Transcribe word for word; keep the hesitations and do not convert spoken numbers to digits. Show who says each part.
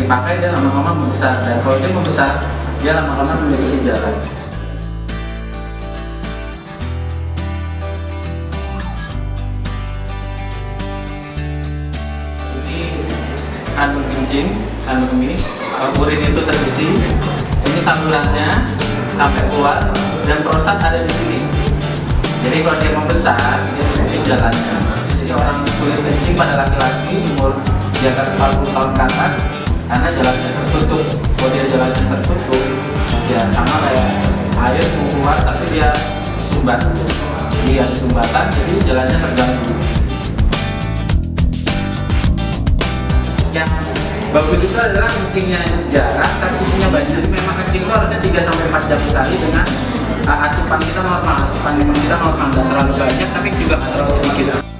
Speaker 1: dipakai dia lama-lama membesar, dan kalau dia membesar dia lama-lama memiliki jalan. Ini kandung kencing, kandung ini urin itu terisi, ini salurannya sampai keluar, dan prostat ada di sini. Jadi kalau dia membesar dia memiliki jalannya. Jadi orang kulit kencing pada laki-laki umur di atas empat puluh tahun ke atas, karena jalannya tertutup. Kalau dia jalannya tertutup, ya sama kayak air mau keluar tapi dia sumbat. Jadi ada sumbatan, jadi jalannya terganggu. Yang bagus itu adalah kencingnya jarang tapi isinya banyak. Jadi memang kencing itu harusnya tiga sampai empat jam sekali dengan uh, asupan kita normal, asupan minum kita normal, nggak terlalu banyak tapi juga nggak terlalu sedikit.